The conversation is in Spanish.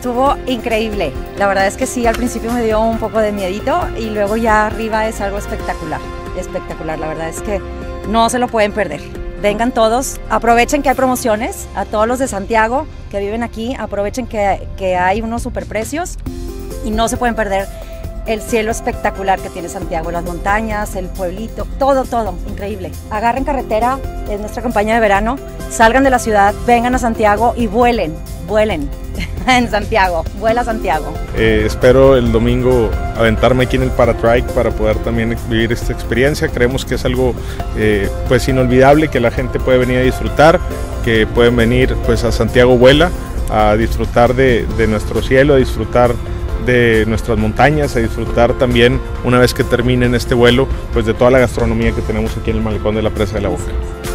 estuvo increíble. La verdad es que sí, al principio me dio un poco de miedito y luego ya arriba es algo espectacular, espectacular. La verdad es que no se lo pueden perder. Vengan todos, aprovechen que hay promociones, a todos los de Santiago que viven aquí, aprovechen que hay unos superprecios y no se pueden perder el cielo espectacular que tiene Santiago, las montañas, el pueblito, todo, increíble. Agarren carretera, es nuestra campaña de verano, salgan de la ciudad, vengan a Santiago y vuelen en Santiago, vuela Santiago. Espero el domingo aventarme aquí en el Paratrike para poder también vivir esta experiencia. Creemos que es algo pues inolvidable, que la gente puede venir a disfrutar, que pueden venir pues a Santiago Vuela a disfrutar de nuestro cielo, a disfrutar de nuestras montañas, a disfrutar también, una vez que terminen este vuelo, pues de toda la gastronomía que tenemos aquí en el malecón de la Presa de la Boca.